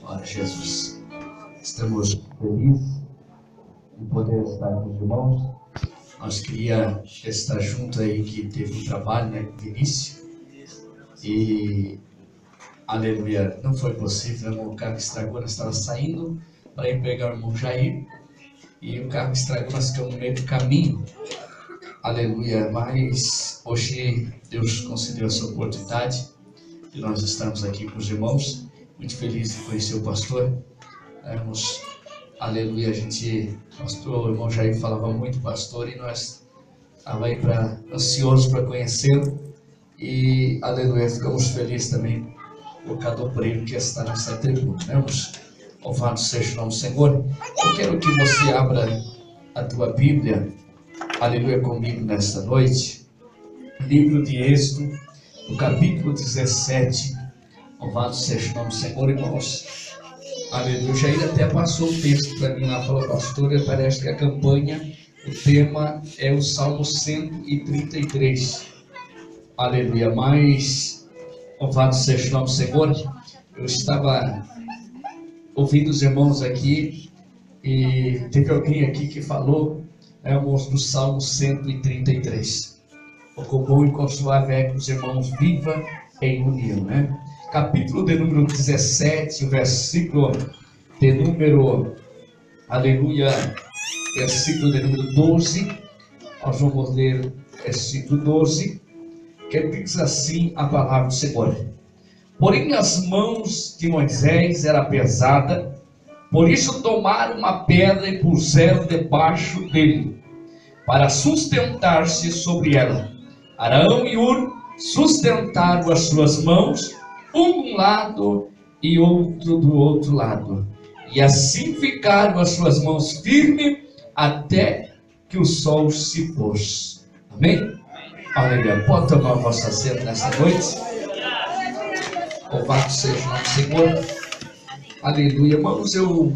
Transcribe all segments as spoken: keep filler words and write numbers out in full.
Glória a Jesus. Estamos felizes de poder estar com os irmãos. Nós queria estar junto aí, que teve um trabalho, né, de início. E, aleluia, não foi possível, né? O carro estragou, nós estávamos saindo para ir pegar o irmão Jair. E o carro estragou, nós ficamos no meio do caminho. Aleluia, mas hoje Deus concedeu essa oportunidade de nós estarmos aqui com os irmãos. Muito feliz de conhecer o pastor. Vamos, aleluia, a gente, pastor, o irmão Jair falava muito pastor e nós estávamos aí pra, ansiosos para conhecê-lo. E, aleluia, ficamos felizes também por cada obreiro que está nessa tribuna. Vamos, louvado seja o nome do Senhor. Eu quero que você abra a tua Bíblia, aleluia, comigo nesta noite. Livro de Êxodo, no capítulo dezessete. Louvado seja o nome do Senhor, irmãos. Aleluia. O Jair até passou o texto para mim lá, falou, pastor, parece que a campanha, o tema é o Salmo cento e trinta e três. Aleluia. Mas, louvado seja o nome do Senhor. Eu estava ouvindo os irmãos aqui e teve alguém aqui que falou, né, irmãos, do Salmo cento e trinta e três. O bom e consolável que os irmãos viva em união, né? Capítulo de número dezessete, versículo de número, aleluia, versículo de número doze. Nós vamos ler versículo doze, que diz assim a palavra do Senhor. Porém as mãos de Moisés era pesada, por isso tomaram uma pedra e puseram debaixo dele, para sustentar-se sobre ela. Arão e Hur sustentaram as suas mãos, um de um lado e outro do outro lado. E assim ficaram as suas mãos firmes até que o sol se pôs. Amém? Aleluia. Pode tomar o vosso assento nesta noite. Louvado seja o nome do Senhor. Aleluia. Irmãos, eu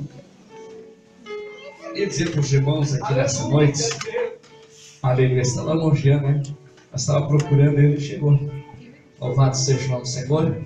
queria dizer para os irmãos aqui nessa noite. Aleluia. Está lá no Jean, né? Eu estava procurando ele e chegou. Louvado seja o nome do Senhor.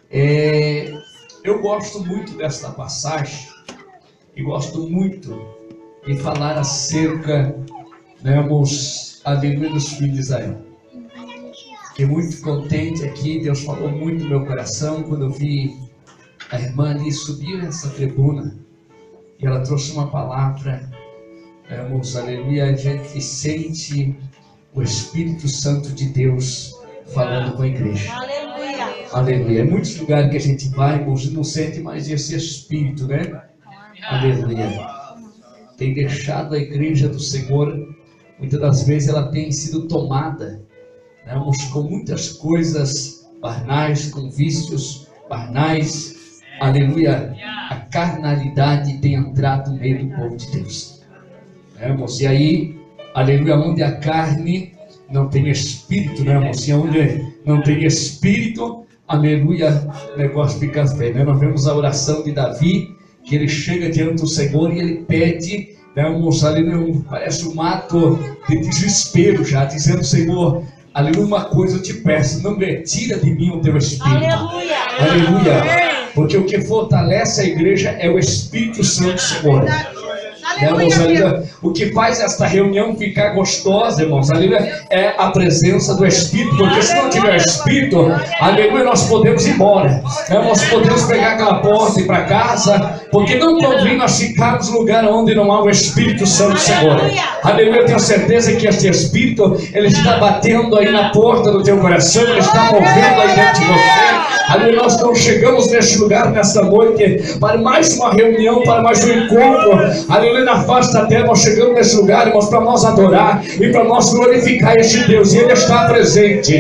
É, eu gosto muito desta passagem e gosto muito de falar acerca, né, irmãos, aleluia, dos filhos de Israel. Fiquei muito contente aqui, Deus falou muito no meu coração quando eu vi a irmã ali subir nessa tribuna e ela trouxe uma palavra, né, irmãos, aleluia, a gente sente o Espírito Santo de Deus falando com a igreja. Aleluia. Aleluia. Em muitos lugares que a gente vai, irmãos, não sente mais esse Espírito, né? Aleluia. Tem deixado a igreja do Senhor, muitas das vezes ela tem sido tomada, né, irmãos, com muitas coisas banais, com vícios banais. Aleluia. A carnalidade tem entrado no meio do povo de Deus. Né, irmãos? E aí, aleluia, onde a carne não tem espírito, né, irmãos? E onde não tem espírito, aleluia, o negócio fica feio, né? Nós vemos a oração de Davi, que ele chega diante do Senhor e ele pede, né, irmãos, aleluia, parece um ato de desespero já, dizendo, Senhor, aleluia, uma coisa eu te peço, não retira de mim o teu espírito. Aleluia. Aleluia. Porque o que fortalece a igreja é o Espírito Santo do Senhor. Irmãos, aleluia. O que faz esta reunião ficar gostosa, irmãos, aleluia, é a presença do Espírito, porque se não tiver Espírito, aleluia, nós podemos ir embora, nós podemos pegar aquela porta e ir para casa, porque não convém nós ficarmos no lugar onde não há o Espírito Santo do Senhor. Aleluia, eu tenho certeza que este Espírito, ele está batendo aí na porta do teu coração, ele está movendo aí dentro de você. Aleluia, nós não chegamos neste lugar, nesta noite, para mais uma reunião, para mais um encontro, aleluia, na face da terra. Nós chegamos nesse lugar, irmãos, para nós adorar e para nós glorificar este Deus, e Ele está presente.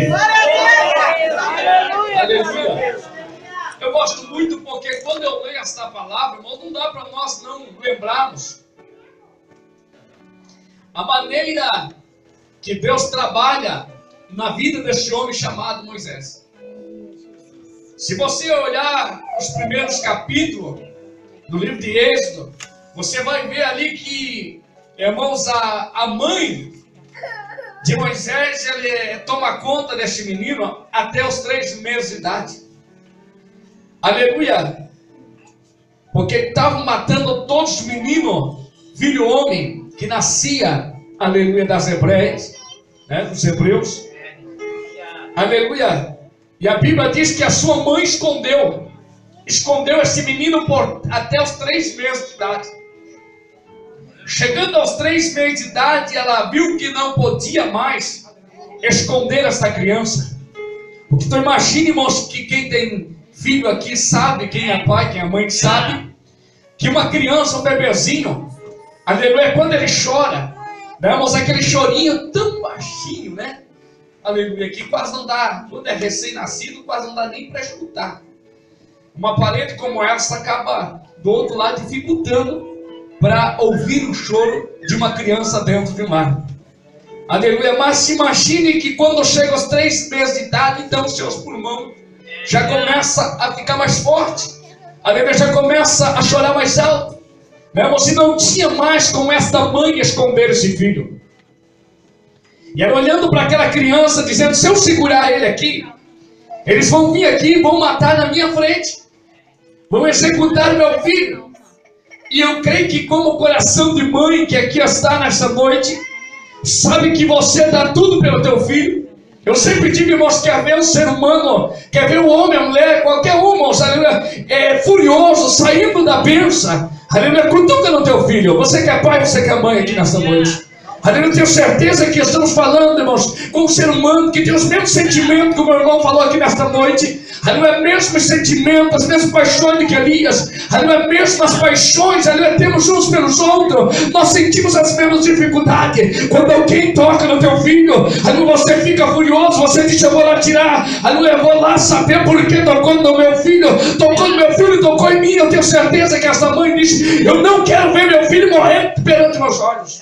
Aleluia. Eu gosto muito porque quando eu leio esta palavra, irmãos, não dá para nós não lembrarmos a maneira que Deus trabalha na vida desse homem chamado Moisés. Se você olhar os primeiros capítulos do livro de Êxodo, você vai ver ali que, irmãos, a, a mãe de Moisés, ele toma conta deste menino até os três meses de idade. Aleluia. porque estavam matando todos os meninos, filho homem, que nascia, aleluia, das hebreias, né, dos hebreus, aleluia. E a Bíblia diz que a sua mãe escondeu, escondeu esse menino por até os três meses de idade. Chegando aos três meses de idade, ela viu que não podia mais esconder essa criança. Porque tu imagina, irmãos, que quem tem filho aqui sabe, quem é pai, quem é mãe sabe, que uma criança, um bebezinho, aleluia, quando ele chora, né, mas aquele chorinho tão baixinho, né, aleluia, que quase não dá, quando é recém-nascido, quase não dá nem para escutar. Uma parede como essa acaba do outro lado dificultando para ouvir o choro de uma criança dentro de um lar. Aleluia, mas se imagine que quando chega aos três meses de idade, então os seus pulmões já começa a ficar mais forte, aleluia, já começa a chorar mais alto, né? Você não tinha mais como esta mãe esconder esse filho. E ela olhando para aquela criança, dizendo, se eu segurar ele aqui, eles vão vir aqui e vão matar na minha frente, vão executar meu filho. E eu creio que como o coração de mãe que aqui está nessa noite, sabe que você dá tudo pelo teu filho. Eu sempre digo, irmãos, quer ver o ser humano, quer ver o homem, a mulher, qualquer um, irmãos, é furioso, saindo da bênção, aleluia, cutuca no teu filho. Você que é pai, você que é mãe aqui nessa noite, aleluia, eu tenho certeza que estamos falando, irmãos, com um ser humano que tem os mesmos sentimentos que o meu irmão falou aqui nesta noite. Aleluia, mesmos sentimentos, as mesmas paixões de que Elias, aleluia, mesmas paixões, aleluia, temos uns pelos outros, nós sentimos as mesmas dificuldades. Quando alguém toca no teu filho, aleluia, você fica furioso, você diz, eu vou lá tirar, aleluia, eu vou lá saber por que tocou no meu filho, tocou no meu filho, tocou em mim. Eu tenho certeza que essa mãe diz, eu não quero ver meu filho morrer perante meus olhos.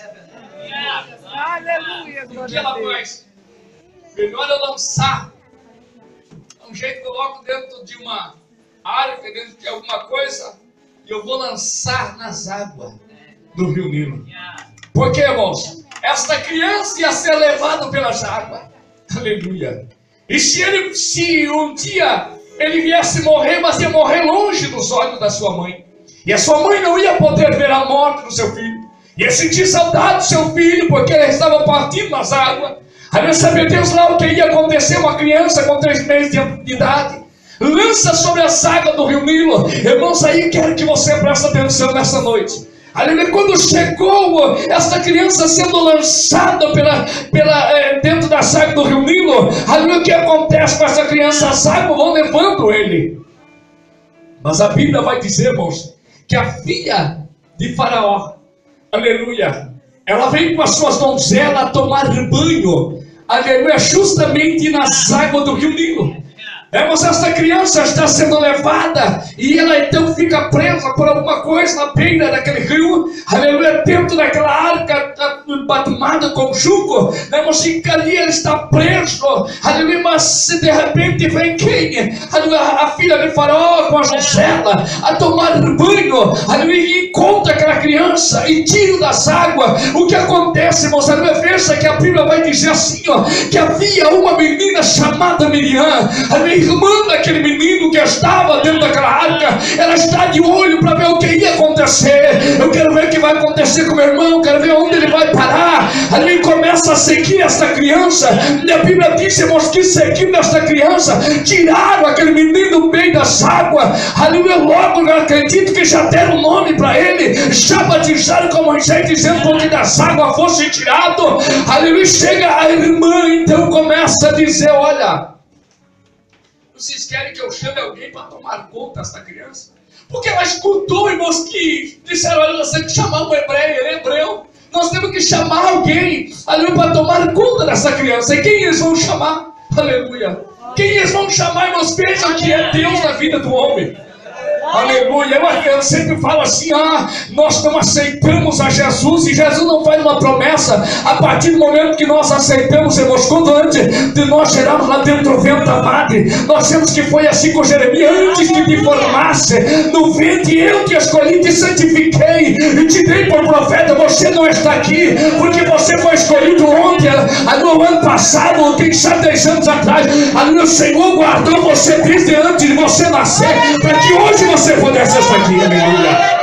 Aleluia, o que ela faz? Melhor eu lançar um jeito, coloco dentro de uma área, dentro de alguma coisa, e eu vou lançar nas águas do rio Nilo. Por quê, irmãos? Esta criança ia ser levada pelas águas. Aleluia. E se ele, se um dia ele viesse morrer, mas ia morrer longe dos olhos da sua mãe, e a sua mãe não ia poder ver a morte do seu filho, ia sentir saudade do seu filho, porque ele estava partindo nas águas. Aí sabe Deus lá o que ia acontecer, uma criança com três meses de idade, lança sobre as águas do rio Nilo. Irmãos, aí quero que você preste atenção nessa noite. Aleluia, quando chegou essa criança sendo lançada pela, pela, é, dentro das águas do rio Nilo, aleluia, o que acontece com essa criança? As águas vão levando ele. Mas a Bíblia vai dizer, irmãos, que a filha de Faraó, aleluia, ela vem com as suas donzelas a tomar banho, aleluia, justamente nas águas do rio Nilo. É, mas essa criança está sendo levada e ela então fica presa por alguma coisa na beira daquele rio, aleluia, dentro daquela arca batumada com chumbo, né, mas fica ali, ele está preso, aleluia, mas de repente vem quem? Aleluia, a filha de Faraó com a donzela a tomar banho, aleluia, e encontra aquela criança e tira das águas. O que acontece, irmãos? Aleluia, veja que a Bíblia vai dizer assim, ó, que havia uma menina chamada Miriam, aleluia, irmã daquele menino que estava dentro daquela arca. Ela está de olho para ver o que ia acontecer. Eu quero ver o que vai acontecer com meu irmão, quero ver onde ele vai parar. Ali começa a seguir esta criança, e a Bíblia diz, irmãos, que seguindo esta criança, tiraram aquele menino do meio das águas. Aleluia, logo eu acredito que já deram o nome para ele, já batizaram com Moisés, dizendo que das águas fosse tirado. Aleluia, chega a irmã, então começa a dizer, olha, vocês querem que eu chame alguém para tomar conta dessa criança? Porque ela escutou, irmãos, que disseram, olha, nós temos que chamar um hebreu, ele é hebreu. Nós temos que chamar alguém, aleluia, para tomar conta dessa criança. E quem eles vão chamar? Aleluia. Quem eles vão chamar, irmãos? Vejam que é Deus na vida do homem. Aleluia, eu, eu sempre falo assim, ah, nós não aceitamos a Jesus, e Jesus não faz uma promessa a partir do momento que nós aceitamos, irmãos, quando antes de nós gerarmos lá dentro do ventre da madre, nós temos que foi assim com Jeremias, antes que te formasse no ventre, eu te escolhi, te santifiquei, e te dei por profeta. Você não está aqui, porque você foi escolhido ontem, no ano passado, tem já dez anos atrás, ali o Senhor guardou você desde antes de você nascer, para que hoje você você pudesse estar aqui, aleluia.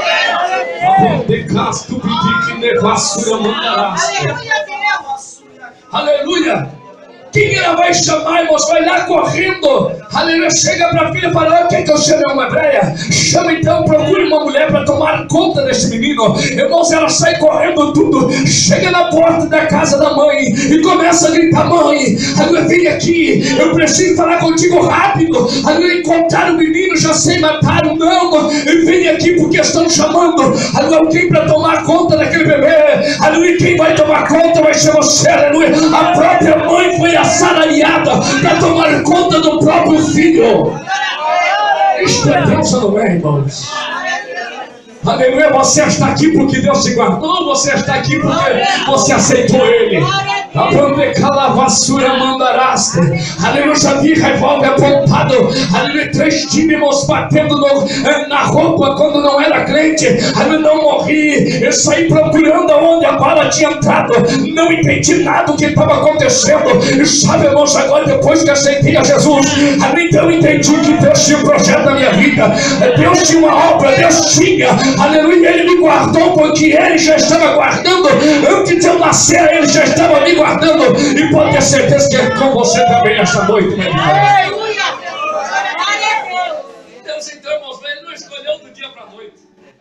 Aleluia. Quem ela vai chamar, irmãos? Vai lá correndo. Aleluia. Chega para a filha e fala: quer que eu chame uma hebreia? Chama então, procure uma mulher para tomar conta desse menino. Irmãos, ela sai correndo tudo. Chega na porta da casa da mãe e começa a gritar: mãe, aleluia, vem aqui. Eu preciso falar contigo rápido. Aleluia, encontrar o menino, já sei, mataram. Não, vem aqui porque estão chamando, aleluia, alguém para tomar conta daquele bebê. Aleluia, quem vai tomar conta vai ser você. Aleluia, a própria mãe foi assalariada para tomar conta do próprio filho. Isto é Deus, não é, irmãos? Aleluia, você está aqui porque Deus te guardou, você está aqui porque você aceitou Ele. A bandeca vassoura mandaraste. Aleluia, já vi revólver apontado. Aleluia, três times batendo no, na roupa quando não era crente. Aleluia, não morri. Eu saí procurando aonde a bala tinha entrado. Não entendi nada do que estava acontecendo. E sabe, irmãos, agora depois que aceitei a Jesus, aleluia, então eu entendi que Deus tinha um projeto na minha vida. Deus tinha uma obra, Deus tinha. Aleluia, Ele me guardou porque Ele já estava guardando. Antes de eu nascer, Ele já estava me guardando. E pode ter certeza que é com você também esta noite, meu irmão. Aleluia! Deus, então, irmãos, Ele não escolheu do dia para a noite.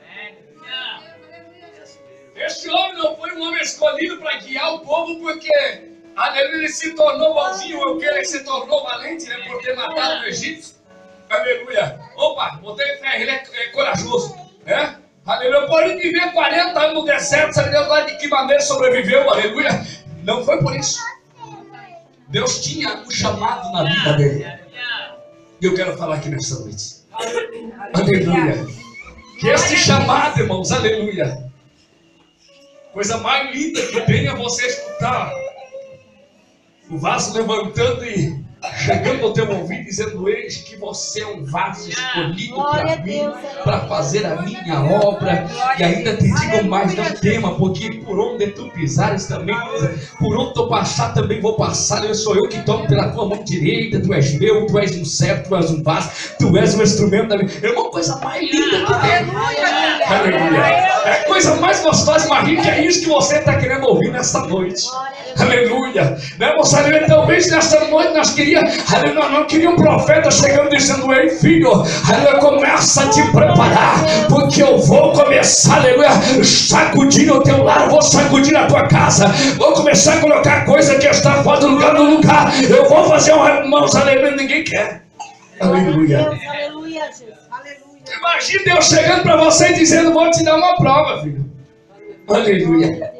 Este homem não foi um homem escolhido para guiar o povo porque, aleluia, ele se tornou bonzinho, ou que ele se tornou valente, né, por ter matado o egípcio. Aleluia! Opa, botei fé, ele é, é corajoso, né? Aleluia, pode viver quarenta anos no deserto, sabe Deus lá de que maneira sobreviveu, aleluia. Não foi por isso. Deus tinha um chamado na vida dele. E eu quero falar aqui nessa noite. Aleluia. Que esse chamado, irmãos, aleluia. Coisa mais linda que tem é você escutar o vaso levantando e chegando ao teu ouvido dizendo: eis que você é um vaso escolhido para mim, para fazer a minha obra. E ainda te digo mais: não tema, porque por onde tu pisares também, por onde tu passar também vou passar. Eu sou eu que tomo pela tua mão direita. Tu és meu, tu és um servo, tu és um vaso, tu és um instrumento da minha. É uma coisa mais linda que tem. Aleluia. É a coisa mais gostosa, mais rica. É isso que você está querendo ouvir nesta noite. Aleluia. Né, moçada? Talvez nesta noite nós queríamos, aleluia, não queria um profeta chegando dizendo: ei filho, aleluia, começa a te preparar, porque eu vou começar, aleluia, sacudir o teu lar, vou sacudir a tua casa, vou começar a colocar coisa que está fora do lugar no lugar. Eu vou fazer um irmãos, aleluia, ninguém quer. Aleluia. Aleluia, Jesus. Aleluia. Imagine Deus chegando para você e dizendo: vou te dar uma prova, filho. Aleluia.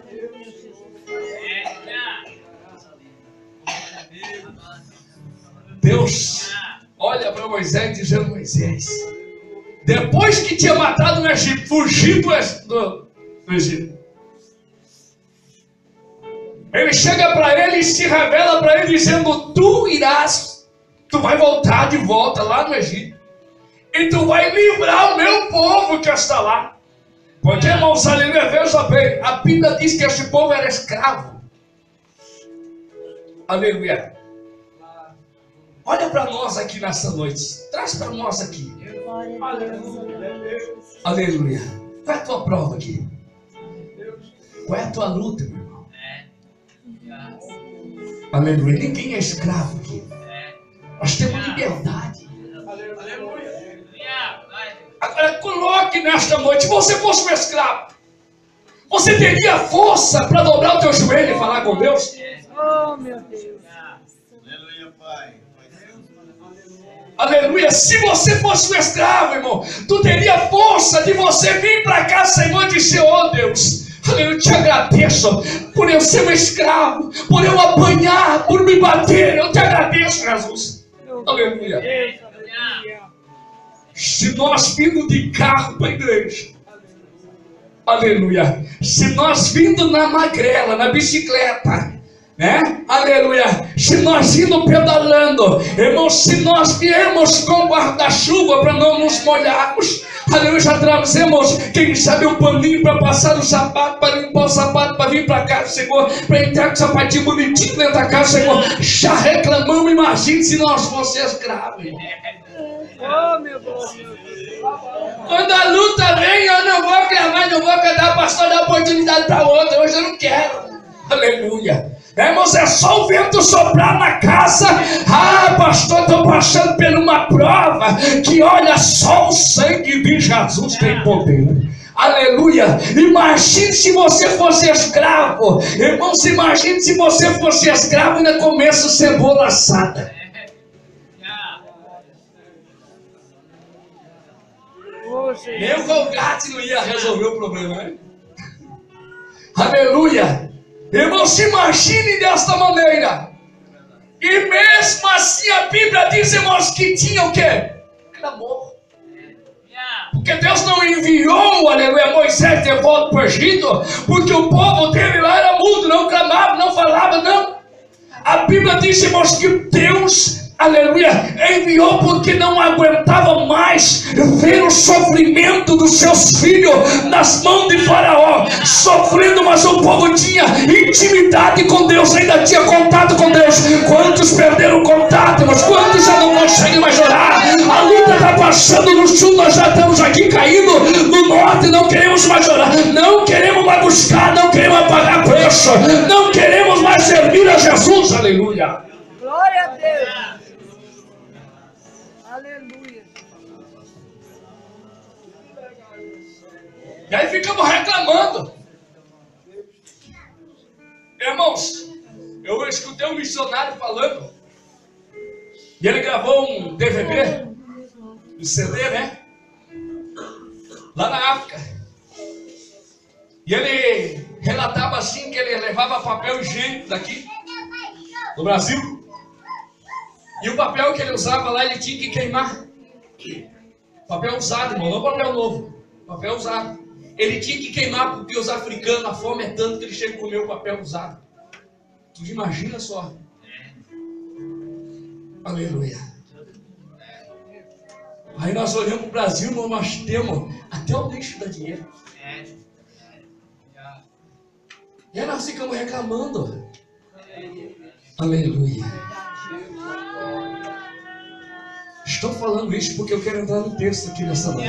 Deus olha para Moisés dizendo: Moisés, depois que tinha matado no Egito, fugiu do, do Egito, ele chega para ele e se revela para ele dizendo: tu irás, tu vai voltar de volta lá no Egito e tu vai livrar o meu povo que está lá. Porque, irmãos, aleluia, veja bem, a Bíblia diz que esse povo era escravo. Aleluia. Olha para nós aqui nessa noite. Traz para nós aqui. Aleluia. Aleluia. Qual é a tua prova aqui? Qual é a tua luta, meu irmão? Aleluia. Ninguém é escravo aqui. Nós temos liberdade. Agora coloque nesta noite: se você fosse um escravo, você teria força para dobrar o teu joelho e falar com Deus? Oh, meu Deus. Aleluia, Pai. Aleluia. Se você fosse um escravo, irmão, tu teria força de você vir para cá, Senhor, e dizer: oh Deus, aleluia, eu te agradeço por eu ser um escravo, por eu apanhar, por me bater. Eu te agradeço, Jesus. Aleluia. Se nós vindo de carro para a igreja, aleluia, se nós vindo na magrela, na bicicleta, né? Aleluia. Se nós indo pedalando, irmãos, se nós viemos com guarda-chuva para não nos molharmos, aleluia, já trazemos, quem sabe, um paninho para passar o sapato, para limpar o sapato, para vir para casa, Senhor, para entrar com o sapatinho bonitinho dentro da casa, Senhor. Já reclamamos, imagine se nós fossemos escravos. Oh, meu Deus. Quando a luta vem, eu não vou clamar, não vou cantar, pastor, dar oportunidade para outra. Hoje eu não quero. Aleluia. Irmãos, é só o vento soprar na casa. Ah, pastor, estou passando por uma prova. Que olha, só o sangue de Jesus tem poder. Aleluia. Imagine se você fosse escravo. Irmãos, imagine se você fosse escravo e ainda comesse cebola assada. Nem o Colgate não ia resolver o problema, né? Aleluia. Irmão, se imagine desta maneira. E mesmo assim a Bíblia diz, irmãos, que tinha o quê? Clamor. Porque Deus não enviou, aleluia, Moisés de volta para o Egito, porque o povo dele lá era mudo, não clamava, não falava, não. A Bíblia diz, irmãos, que Deus, aleluia, enviou porque não aguentava mais ver o sofrimento dos seus filhos nas mãos de Faraó, sofrendo, mas o povo tinha intimidade com Deus, ainda tinha contato com Deus. Quantos perderam o contato, mas quantos já não conseguem mais orar? A luta está passando no sul, nós já estamos aqui caindo no norte, não queremos mais orar, não queremos mais buscar, não queremos mais pagar preço, não queremos mais servir a Jesus, aleluia. Glória a Deus. Aleluia. E aí ficamos reclamando. Irmãos, eu escutei um missionário falando, e ele gravou um D V D, um C D, né? Lá na África. E ele relatava assim que ele levava papel higiênico daqui, do Brasil. E o papel que ele usava lá, ele tinha que queimar. Papel usado, irmão, não papel novo. Papel usado. Ele tinha que queimar porque os africanos, a fome é tanto que eles chegam a comer o papel usado. Tu imagina só. Aleluia. Aí nós olhamos para o Brasil, irmão, nós temos até o lixo da dinheiro. E aí nós ficamos reclamando. Aleluia. Estou falando isso porque eu quero entrar no texto aqui nessa noite.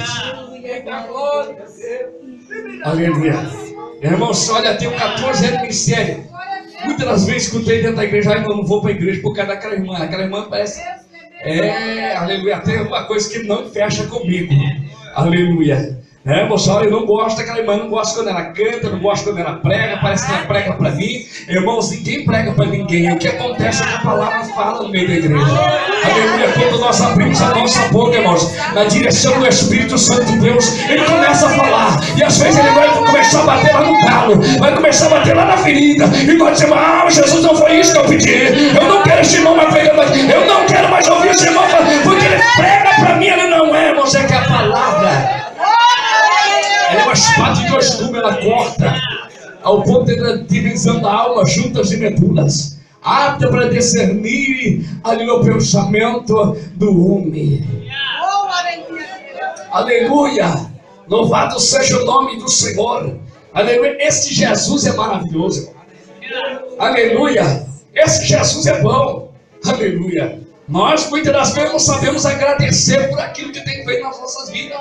Aleluia. Irmãos, olha, eu tenho quatorze anos de ministério. Muitas das vezes escutei dentro da igreja, ai, não, não vou para a igreja por causa daquela irmã. Aquela irmã parece... É, aleluia, tem uma coisa que não fecha comigo. Aleluia. É, moçada, eu não gosto daquela irmã, não gosto quando ela canta, não gosto quando ela prega, parece que ela prega para mim. Irmãos, ninguém prega para ninguém. O que acontece é que a palavra fala no meio da igreja. Aleluia, quando nós abrimos a nossa boca, irmãos, na direção do Espírito Santo de Deus, ele começa a falar. E às vezes ele vai começar a bater lá no calo, vai começar a bater lá na ferida. E nós dizemos, ah, Jesus, não foi isso que eu pedi. Eu não quero esse irmão mais pregando aqui. Eu não quero mais ouvir esse irmão, porque ele prega para mim, ele não é, irmãos, é que a palavra... Ela é uma espada de dois gumes, ela corta ao ponto da divisão da alma, juntas e medulas, apta para discernir ali no pensamento do homem. Aleluia! Louvado seja o nome do Senhor. Aleluia! Esse Jesus é maravilhoso. Aleluia! Esse Jesus é bom. Aleluia! Nós muitas das vezes não sabemos agradecer por aquilo que tem feito nas nossas vidas.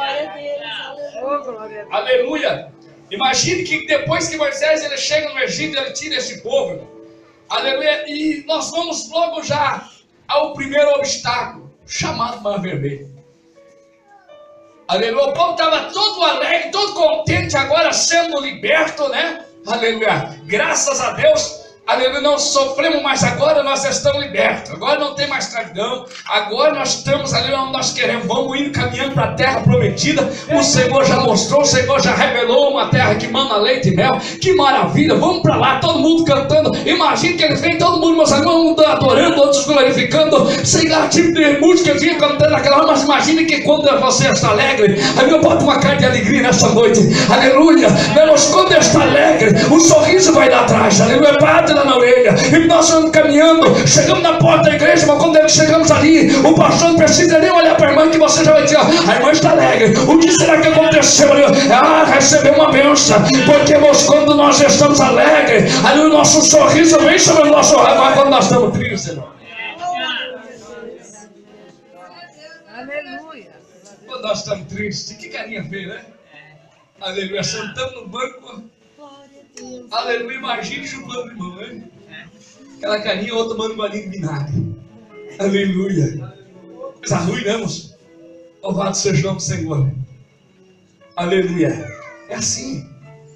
Aleluia. Imagine que depois que Moisés ele chega no Egito, ele tira esse povo. Aleluia. E nós vamos logo já ao primeiro obstáculo, chamado Mar Vermelho. Aleluia. O povo estava todo alegre, todo contente, agora sendo liberto, né? Aleluia. Graças a Deus. Aleluia, não sofremos mais agora, nós estamos libertos. Agora não tem mais escravidão. Agora nós estamos ali onde nós queremos. Vamos indo caminhando para a terra prometida. O Senhor já mostrou, o Senhor já revelou uma terra que manda leite e mel. Que maravilha, vamos para lá, todo mundo cantando. Imagina que eles vêm, todo mundo, meus irmãos, adorando, outros glorificando. Sei lá, tipo de música que vinha cantando naquela hora. Mas imagine que quando você está alegre, aí eu boto uma cara de alegria nessa noite. Aleluia, mas quando está alegre, o sorriso vai lá atrás. Aleluia, Padre, lá na orelha, e nós vamos caminhando, chegamos na porta da igreja, mas quando chegamos ali, o pastor não precisa nem olhar para a irmã, que você já vai dizer, a irmã está alegre, o que será que aconteceu? Ah, recebeu uma bênção, porque irmãos, quando nós estamos alegres, ali o nosso sorriso vem sobre o nosso rosto. Agora quando nós estamos tristes, irmão, Aleluia. nós estamos tristes. Que carinha feia, né? Aleluia. Sentamos no banco. Aleluia. Imagine chupando limão, né? Aquela carinha, outra tomando um golinho de vinagre. Aleluia. Coisa ruim, né, moço? Louvado seja o nome do Senhor. Aleluia. É assim.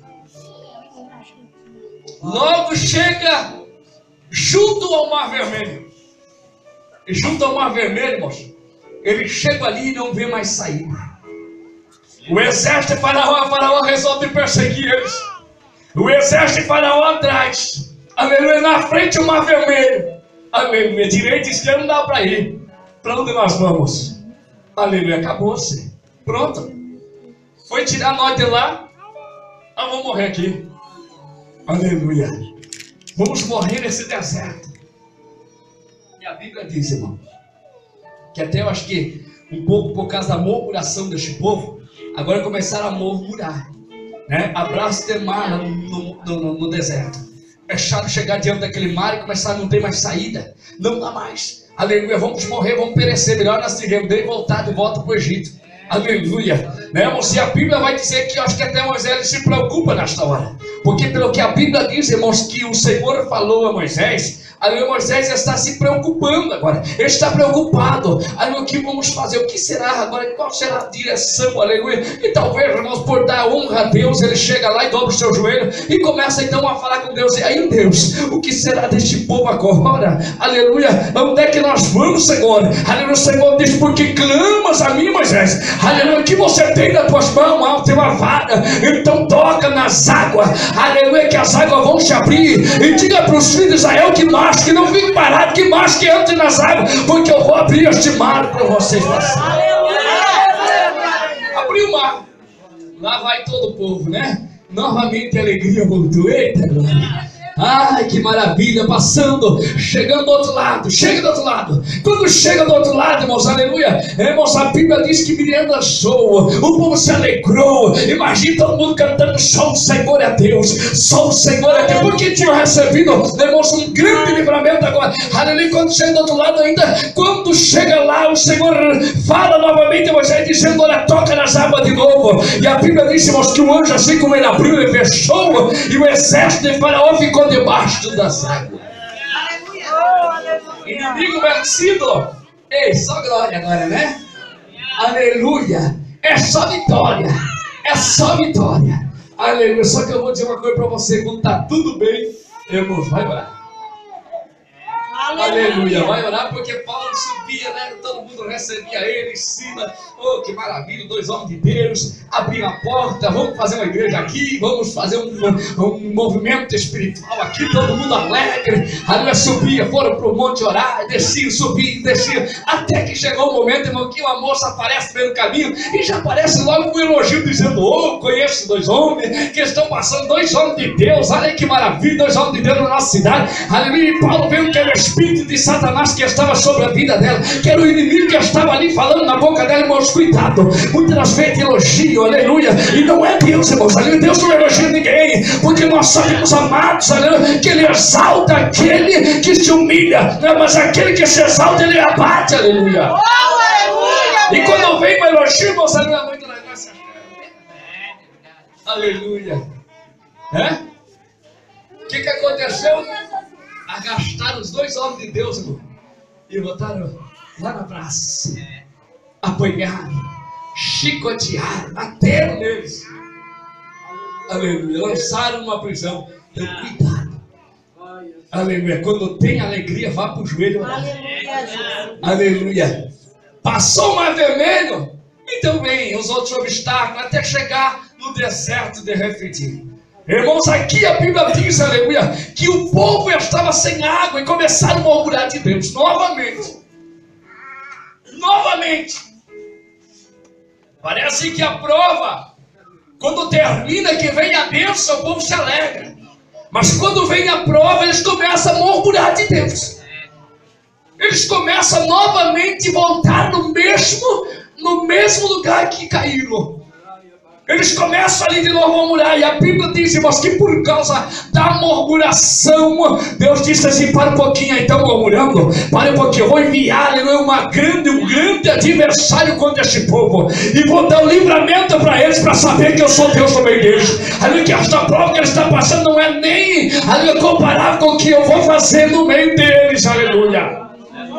Logo chega junto ao Mar Vermelho. E junto ao Mar Vermelho, moço, ele chega ali e não vê mais saída. O exército de Faraó, Faraó resolve perseguir eles. O exército de Faraó atrás. Aleluia, na frente o Mar Vermelho. Aleluia, direita e esquerda não dá para ir. Para onde nós vamos? Aleluia, acabou-se. Pronto. Foi tirar nós de lá. Ah, vamos morrer aqui. Aleluia. Vamos morrer nesse deserto. E a Bíblia diz, irmão, que até eu acho que um pouco por causa da murmuração deste povo, agora começaram a murmurar, né? Abraço de mar no, no, no, no deserto. Deixaram chegar diante daquele mar e começaram a não ter mais saída. Não dá mais. Aleluia, vamos morrer, vamos perecer. Melhor nós se render e voltar de volta para o Egito. Aleluia, né, irmãos? E a Bíblia vai dizer que eu acho que até Moisés se preocupa nesta hora, porque pelo que a Bíblia diz, irmãos, que o Senhor falou a Moisés. Aleluia, Moisés está se preocupando agora. Ele está preocupado. Aleluia, o que vamos fazer? O que será agora? Qual será a direção? Aleluia. E talvez, irmãos, por dar honra a Deus, ele chega lá e dobra o seu joelho e começa então a falar com Deus. E aí, Deus, o que será deste povo agora? Aleluia. Onde é que nós vamos, Senhor? Aleluia. O Senhor diz: porque clamas a mim, Moisés. Aleluia. Que você tem nas tuas mãos, ah, tem uma vara. Então toca nas águas. Aleluia. Que as águas vão se abrir. E diga para os filhos de Israel que mais, que não fique parado, que mais que entre nas águas, porque eu vou abrir este mar para vocês passarem. Abriu o mar. Lá vai todo o povo, né? Novamente a alegria voltou. Eita, glória. Ai, que maravilha, passando, chegando do outro lado, chega do outro lado. Quando chega do outro lado, irmãos, aleluia, irmãos, a Bíblia diz que Miriam dançou, o povo se alegrou. Imagina todo mundo cantando: só o Senhor é Deus, só o Senhor é Deus, porque tinham recebido, irmãos, um grande livramento agora. Aleluia. Quando chega do outro lado ainda, quando chega lá, o Senhor fala novamente a Moisés, dizendo: olha, toca nas águas de novo. E a Bíblia diz, irmãos, que o anjo, assim como ele abriu e fechou, e o exército de Faraó ficou debaixo das águas. Inimigo vencido. Ei, só glória agora, né? Aleluia. É só vitória. É só vitória. Aleluia. Só que eu vou dizer uma coisa para você: quando está tudo bem, irmãos, vai orar. Aleluia. Aleluia. Vai orar, porque Paulo subia, né? Todo mundo recebia ele em cima. Oh, que maravilha, dois homens de Deus abriram a porta. Vamos fazer uma igreja aqui, vamos fazer um, um movimento espiritual aqui, todo mundo alegre. Aleluia. Subia, foram para o monte orar, desciam, subiam, desciam, até que chegou o momento, irmão, que uma moça aparece no meio do caminho e já aparece logo um elogio, dizendo: oh, conheço dois homens que estão passando, dois homens de Deus. Olha aí que maravilha, dois homens de Deus na nossa cidade. Aleluia. E Paulo vendo que era o espírito de Satanás que estava sobre a vida dela, que era o inimigo que estava ali falando na boca dela. Irmãos, cuidado, muitas das vezes elogio, aleluia, e não é Deus, irmãos, aleluia. Deus não elogia ninguém, porque nós sabemos, amados, aleluia, que ele exalta aquele que se humilha, né? Mas aquele que se exalta, ele abate, aleluia. Aleluia. E quando vem o elogio, irmãos, aleluia, muito negócio. Aleluia. É? O que que aconteceu? Agastaram os dois homens de Deus, irmão, e botaram lá na praça. Apanharam, chicotearam, bateram neles. Aleluia. Lançaram numa prisão. Então, cuidado. Aleluia. Quando tem alegria, vá para o joelho. Aleluia. Aleluia. Passou o Mar Vermelho. Então vem os outros obstáculos até chegar no deserto de Refidim. Irmãos, aqui a Bíblia diz, aleluia, que o povo estava sem água e começaram a murmurar de Deus novamente. Novamente. Parece que a prova, quando termina, que vem a bênção, o povo se alegra. Mas quando vem a prova, eles começam a murmurar de Deus. Eles começam novamente a voltar no mesmo, no mesmo lugar que caíram. Eles começam ali de novo a murmurar, e a Bíblia diz, irmãos, que por causa da murmuração, Deus disse assim: para um pouquinho aí, estão murmurando, para um pouquinho, eu vou enviar uma grande, um grande adversário contra este povo, e vou dar um livramento para eles, para saber que eu sou Deus no meio deles. Ali que esta prova que eles estão passando não é nem ali comparável com o que eu vou fazer no meio deles, aleluia.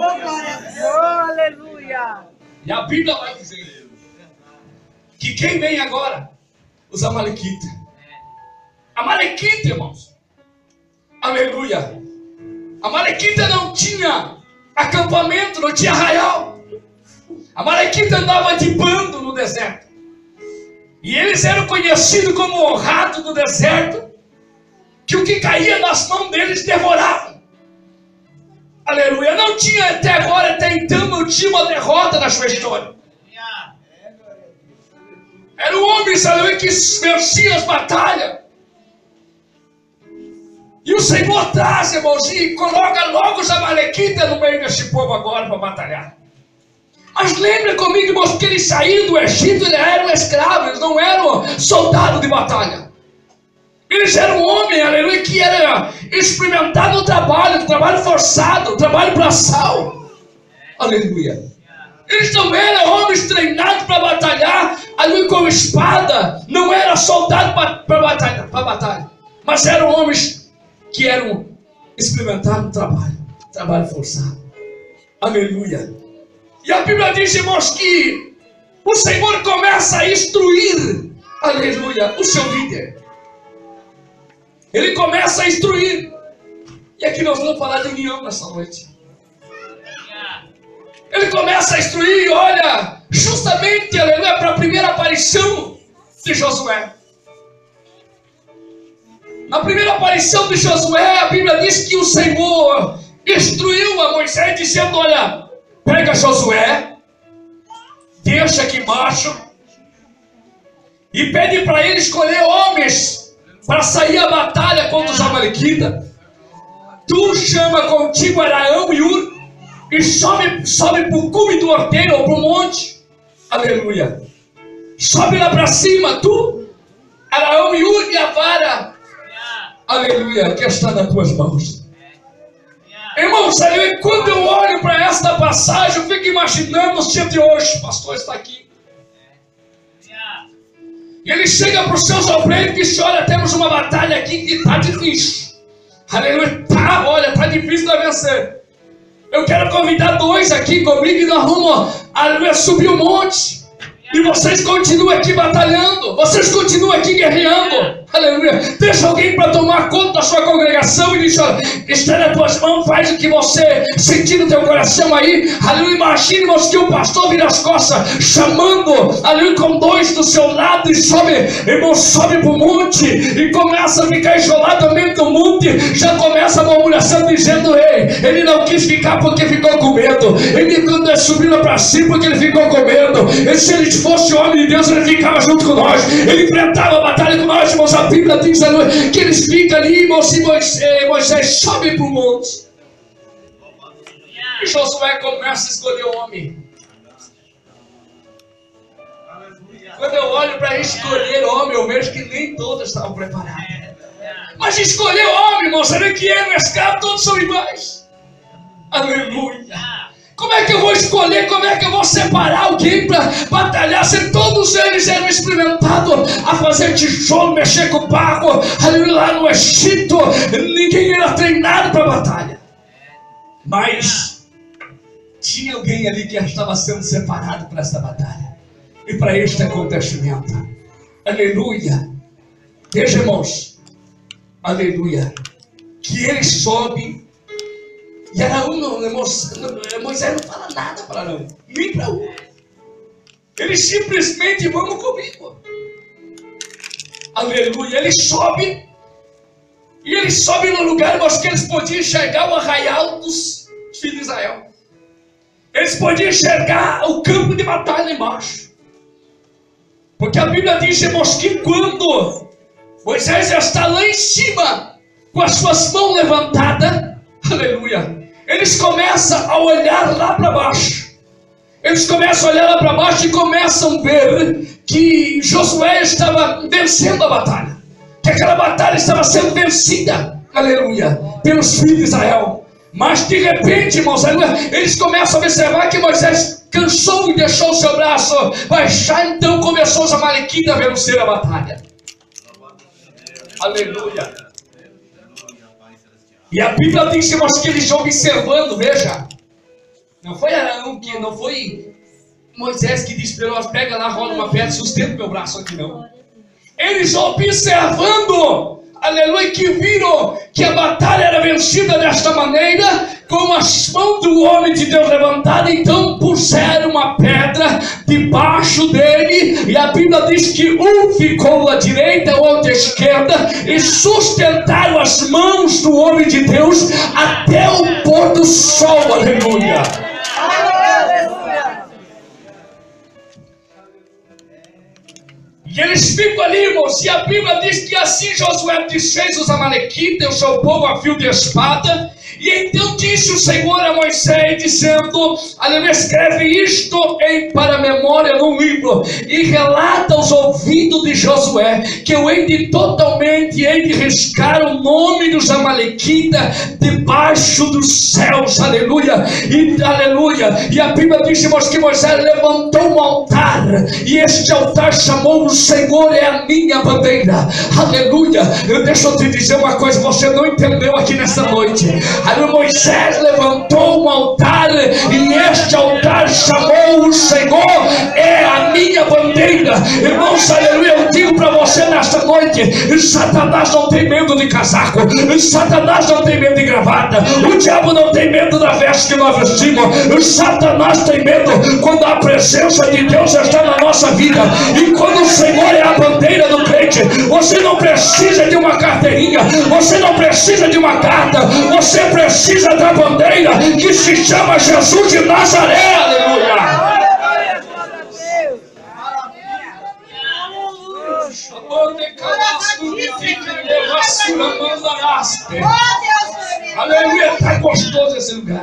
Aleluia. E a Bíblia vai dizer que quem vem agora? Os amalequitas. Amalequita, irmãos. Aleluia. Amalequita não tinha acampamento, não tinha arraial. Amalequita andava de bando no deserto. E eles eram conhecidos como honrados do deserto, que o que caía nas mãos deles devoravam. Aleluia. Não tinha até agora, até então, não tinha uma derrota na sua história. Era um homem, aleluia, que vencia as batalhas. E o Senhor traz, irmãos, e coloca logo os amalequitas no meio desse povo agora para batalhar. Mas lembre comigo, irmãos, que eles saíram do Egito, eles eram escravos, eles não eram soldados de batalha. Eles eram homens, aleluia, que era experimentado no trabalho, trabalho forçado, trabalho braçal. Aleluia. Eles não eram homens treinados para batalhar ali com espada, não eram soldados para batalha, para batalha, mas eram homens que eram experimentados no trabalho, trabalho forçado. Aleluia. E a Bíblia diz, irmãos, que o Senhor começa a instruir, aleluia, o seu líder. Ele começa a instruir. E aqui nós vamos falar de união nessa noite. Ele começa a instruir, e olha, justamente, aleluia, para a primeira aparição de Josué. Na primeira aparição de Josué, a Bíblia diz que o Senhor instruiu a Moisés, dizendo: olha, pega Josué, deixa aqui embaixo, e pede para ele escolher homens para sair à batalha contra os amalequitas. Tu chama contigo Araão e Ur, e sobe, sobe para o cume do orteiro ou para o monte. Aleluia. Sobe lá para cima, tu, Araão e Ur, e a vara, aleluia, que está nas tuas mãos. Irmãos, aleluia, quando eu olho para esta passagem, eu fico imaginando os dias de hoje. O pastor está aqui. E ele chega para os seus obreiros e diz: olha, temos uma batalha aqui que está difícil. Aleluia, tá, olha, está difícil de vencer. Eu quero convidar dois aqui comigo e nós vamos, aleluia, subir o monte. E vocês continuam aqui batalhando. Vocês continuam aqui guerreando. Aleluia. Deixa alguém para tomar conta da sua congregação e diz: olha, está nas tuas mãos, faz o que você sentir no teu coração aí. Aleluia. Imagine, irmãos, que o pastor vira as costas, chamando, aleluia, com dois do seu lado, e sobe, irmão, sobe para o monte e começa a ficar isolado no meio do monte. Já começa a murmuração dizendo: ei, ele não quis ficar porque ficou com medo. Ele quando subiu lá para cima porque ele ficou com medo. E se ele fosse homem de Deus, ele ficava junto com nós. Ele enfrentava a batalha com nós, irmãos. A Bíblia diz que eles ficam ali, irmãos, e Moisés, Moisés sobe para o monte. E Josué começa a escolher o homem. Quando eu olho para escolher homem, eu vejo que nem todos estavam preparados. Mas escolher homem, irmãos, sabe que é no escravo, todos são iguais. Aleluia. Como é que eu vou escolher, como é que eu vou separar alguém para batalhar, se todos eles eram experimentados a fazer tijolo, mexer com barro, ali lá no Egito, ninguém era treinado para batalha. Mas tinha alguém ali que estava sendo separado para esta batalha e para este acontecimento. Aleluia. Veja, irmãos, aleluia, que ele sobe. E Araão, não, Moisés não fala nada para Araão, nem para um. Ele simplesmente: vamos comigo. Aleluia. Ele sobe. E ele sobe no lugar, mas que eles podiam enxergar o arraial dos filhos de Israel. Eles podiam enxergar o campo de batalha embaixo. Porque a Bíblia diz, irmãos, que quando Moisés já está lá em cima, com as suas mãos levantadas, aleluia, eles começam a olhar lá para baixo. Eles começam a olhar lá para baixo e começam a ver que Josué estava vencendo a batalha, que aquela batalha estava sendo vencida, aleluia, pelos filhos de Israel. Mas de repente, irmãos, aleluia, eles começam a observar que Moisés cansou e deixou o seu braço baixar. Então começou os amalequitas a vencer a batalha, aleluia. E a Bíblia diz, irmãos, que eles estão observando, veja, não foi Arão que, não foi Moisés que disse para eles, pega lá, rola uma pedra, sustenta meu braço aqui, não. Eles observando, aleluia, que viram que a batalha era vencida desta maneira, com as mãos do homem de Deus levantadas. Então puseram uma pedra debaixo dele, e a Bíblia diz que um ficou à direita, o outro à esquerda, e sustentaram as mãos do homem de Deus até o pôr do sol, aleluia. E eles ficam ali, irmãos, e a Bíblia diz que assim Josué desfez os amalequitas, o seu povo a fio de espada. E então disse o Senhor a Moisés, dizendo, aleluia, escreve isto em, para memória num livro, e relata aos ouvidos de Josué, que eu hei de totalmente, hei de riscar o nome dos amalequitas debaixo dos céus, aleluia, e aleluia. E a Bíblia diz, irmãos, que Moisés levantou um altar, e este altar chamou o Senhor é a minha bandeira, aleluia. Eu deixo eu te dizer uma coisa, você não entendeu aqui nessa noite. Aí Moisés levantou um altar, e este altar chamou o Senhor é a minha bandeira. Irmãos, aleluia, eu digo para você nesta noite, Satanás não tem medo de casaco, Satanás não tem medo de gravata, o diabo não tem medo da veste que nós vestimos. Satanás tem medo quando a presença de Deus está na nossa vida, e quando o Senhor é a bandeira do crente, você não precisa de uma carteirinha, você não precisa de uma carta, você precisa da bandeira que se chama Jesus de Nazaré, aleluia. Aleluia, está gostoso esse lugar.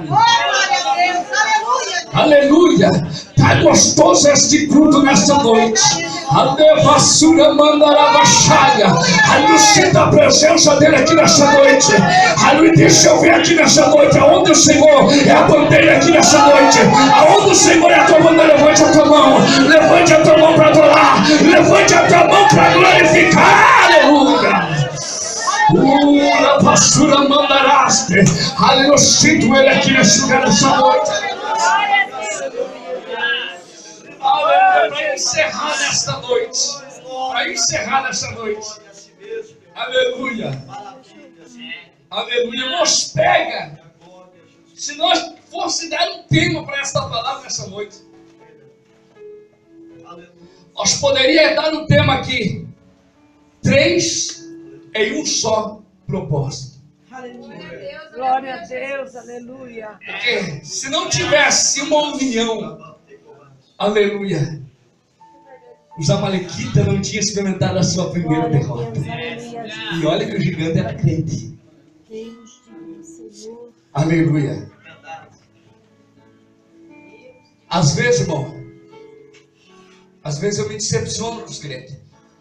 Aleluia, está gostoso este culto nesta noite. Alevassura mandarabachaya. Aleluia, sinta a presença dele aqui nessa noite. Aleluia, deixa eu ver aqui nessa noite aonde o Senhor é a bandeira aqui nessa noite. Aonde o Senhor é a tua bandeira, levante a tua mão. Levante a tua mão para adorar. Levante a tua mão para glorificar. Aleluia. Ura pastura mandaraste. Aleluia, eu sinto ele aqui nesse lugar nessa noite. Aleluia, para encerrar nesta noite. Para encerrar nesta noite. Aleluia. Aleluia. Irmãos, pega. Se nós fosse dar um tema para esta palavra nessa noite, nós poderíamos dar um tema aqui. Três em um só propósito. Aleluia. Glória a Deus, aleluia. Porque se não tivesse uma união, aleluia, os amalequitas não tinham experimentado a sua primeira derrota. E olha que o gigante era crente. Aleluia. Às vezes, irmão, às vezes eu me decepciono com os crentes.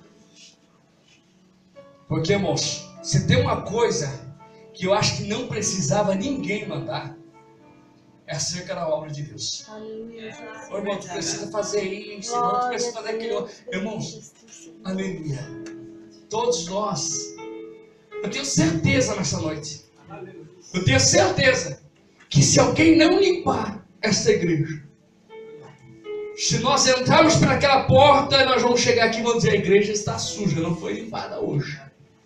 Porque, irmãos, se tem uma coisa que eu acho que não precisava ninguém mandar, é acerca da obra de Deus. Ô, irmão, tu precisa fazer isso, irmão, tu precisa fazer aquilo. Irmãos, aleluia. Todos nós, eu tenho certeza nessa noite, eu tenho certeza que se alguém não limpar essa igreja, se nós entrarmos para aquela porta, nós vamos chegar aqui e vamos dizer: a igreja está suja, não foi limpada hoje.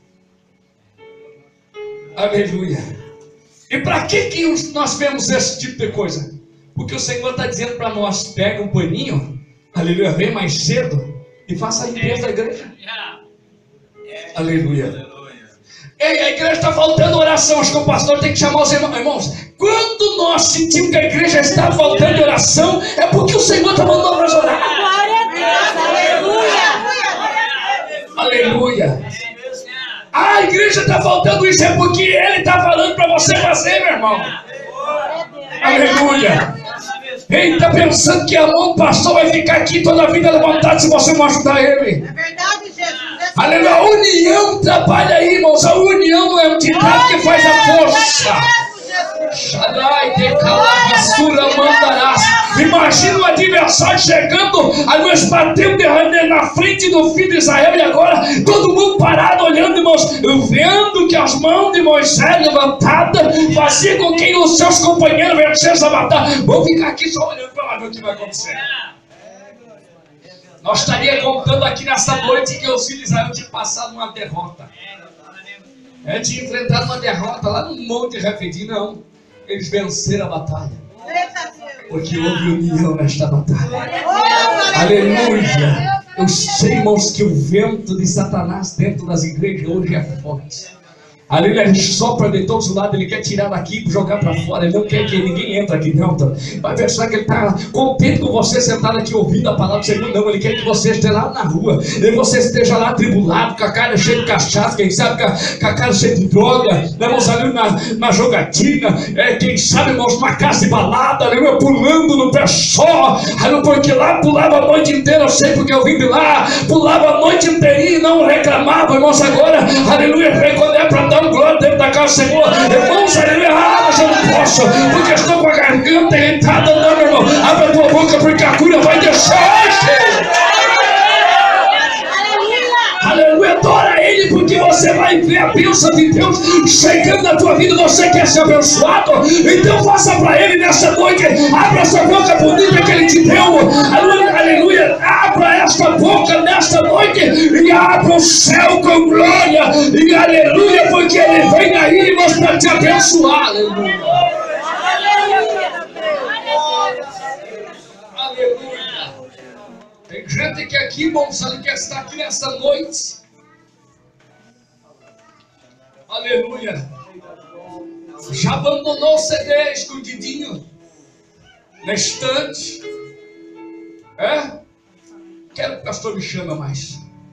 Aleluia. E para que, que nós vemos esse tipo de coisa? Porque o Senhor está dizendo para nós: pega um paninho, aleluia, vem mais cedo e faça a limpeza da igreja. Aleluia. Ei, a igreja está faltando oração. Acho que o pastor tem que chamar os irmãos. Irmãos, quando nós sentimos que a igreja está faltando oração, é porque o Senhor está mandando nós orar. Glória a Deus. Aleluia. Aleluia. A igreja está faltando isso, é porque Ele está falando para você fazer, meu irmão. Aleluia. Ele está pensando que a mão do pastor vai ficar aqui toda a vida levantada se você não ajudar ele. É verdade, Jesus. Aleluia. A união trabalha aí, irmãos. A união não é um ditado que faz a força. Shaddai, decalabasura, mandarás. Imagina o adversário chegando, a nós batendo na frente do filho de Israel, e agora todo mundo parado olhando, irmãos, vendo que as mãos de Moisés levantadas fazia com que os seus companheiros vencessem a batalha. Vou ficar aqui só olhando para ver o que vai acontecer. Nós estaríamos contando aqui nessa noite que os filhos de Israel tinham passado uma derrota. É, tinha enfrentado uma derrota lá no Monte Refidim. Não, eles venceram a batalha, porque houve união nesta batalha. Aleluia. Eu sei, irmãos, que o vento de Satanás dentro das igrejas hoje é forte. Aleluia, ele sopra de todos os lados, ele quer tirar daqui e jogar para fora. Ele não quer que ninguém entre aqui dentro. Vai pensar que ele está contente com você sentado aqui ouvindo a palavra do Senhor. Não, ele quer que você esteja lá na rua, e você esteja lá atribulado, com a cara cheia de cachaça, quem sabe com a, com a cara cheia de droga, né, irmãos, ali na, na jogatina, é, quem sabe, irmãos, numa casa de balada, aleluia, pulando no pé só, aleluia, porque lá pulava a noite inteira. Eu sei porque eu vim de lá, pulava a noite inteirinha e não reclamava, irmãos. Agora, aleluia, quando é para dar glória dentro da casa do Senhor, irmãos, aleluia, ah, mas eu não posso, porque estou com a garganta irritada. Não, meu irmão, abre a tua boca, porque a cura vai deixar. Aleluia, adora Ele, porque você vai ver a bênção de Deus chegando na tua vida. Você quer ser abençoado? Então faça para Ele nessa noite. Abra essa boca bonita que Ele te deu. Aleluia, aleluia. Abra esta boca nesta noite e abra o céu com glória. E aleluia, porque Ele vem aí, irmãos, para te abençoar. Aleluia. Aleluia. Tem gente que aqui, irmãos, ali que está aqui nessa noite. Aleluia. Já abandonou o C D escondidinho na estante. É? Quero que o pastor me chama mais.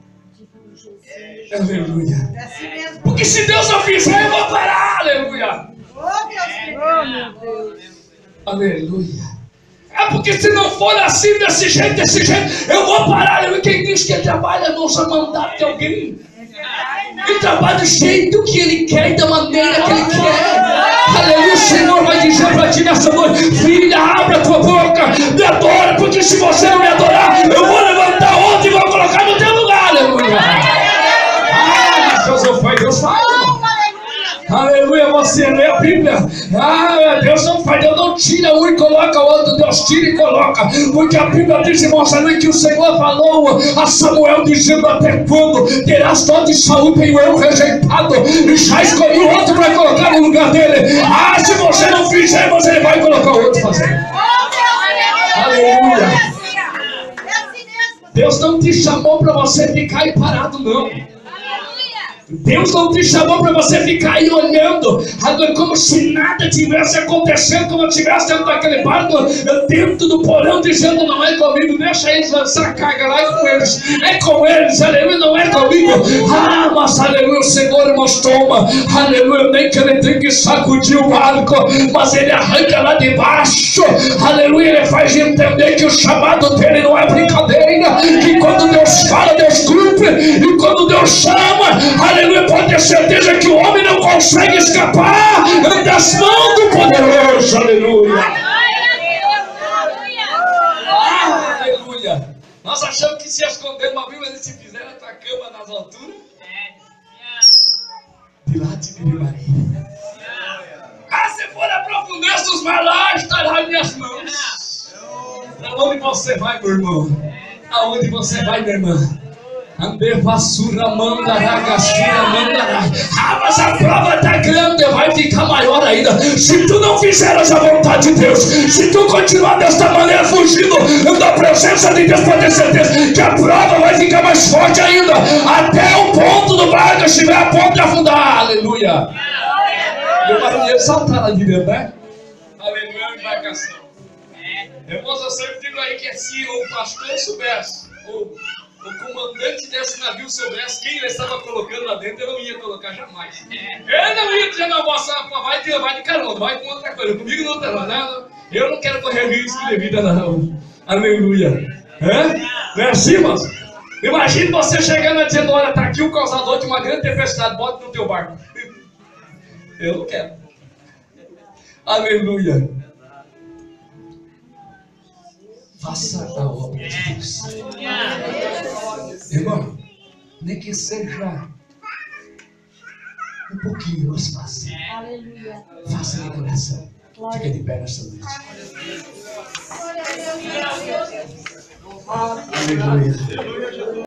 Aleluia. Porque se Deus não fizer, eu vou parar. Aleluia. Oh, meu Deus. Aleluia. É porque se não for assim, desse jeito, desse jeito, eu vou parar. Aleluia. Quem diz que trabalha não se mandar de alguém. Ele trabalha do jeito que Ele quer e da maneira que Ele quer. Aleluia. O Senhor vai dizer para ti nessa noite: filha, abra a tua boca, me adora, porque se você não me adorar, eu vou levantar outro e vou colocar no teu lugar. Aleluia. Ah, Deus faz, Deus faz. Aleluia, você lê a Bíblia. Ah, Deus não faz, Deus não tira um e coloca o outro, Deus tira e coloca. Porque a Bíblia diz, irmãos, que o Senhor falou a Samuel dizendo: até quando terás dó de Saúl, tenho eu rejeitado, e já escolhi o outro para colocar no lugar dele. Ah, se você não fizer, você vai colocar o outro fazer. Aleluia. Deus não te chamou para você ficar aí parado, não. Deus não te chamou para você ficar aí olhando como se nada tivesse acontecendo, como se estivesse dentro daquele barco, dentro do porão, dizendo: não é comigo, deixa eles lançar a carga lá, é com eles, é com eles, aleluia, não é comigo. Ah, mas aleluia, o Senhor, irmãos, toma, aleluia, nem que Ele tenha que sacudir o barco, mas Ele arranca lá de baixo, aleluia, Ele faz entender que o chamado dele não é brincadeira, que quando Deus fala, Deus cumpre, e quando Deus chama, aleluia, pode ter certeza que o homem não consegue escapar das mãos do poderoso. Aleluia. Ah, aleluia. Nós achamos que se esconder uma Bíblia, eles se fizeram a tua cama nas alturas. Pilate de Maria. Ah, se for a profundeza dos mares, lá estará em minhas mãos. Aonde você vai, meu irmão? Aonde você vai, minha irmã? Ande vassoura, mandará, gastura, mandará. Ah, mas a prova está grande, vai ficar maior ainda. Se tu não fizeres a vontade de Deus, se tu continuar desta maneira, fugindo da presença de Deus, pode ter certeza que a prova vai ficar mais forte ainda, até o ponto do barco estiver a ponto de afundar. Aleluia. E o marinheiro saltar lá de dentro, né? Aleluia, a embarcação. Irmãos, eu sempre digo aí que se o pastor soubesse, o O comandante desse navio soubesse quem ele estava colocando lá dentro, eu não ia colocar jamais. Ele não ia dizer: não, moça, vai de, vai de carona, vai com outra coisa, comigo não tá lá, né? Eu não quero correr risco de vida, não. Aleluia. É? Não é assim, irmãos? Imagine você chegando e dizendo: olha, está aqui o causador de uma grande tempestade, bota no teu barco. Eu não quero. Aleluia. Faça a obra de Deus. Irmão, nem que seja um pouquinho, mas faça. Faça de coração. Fica de pé nessa noite. Aleluia.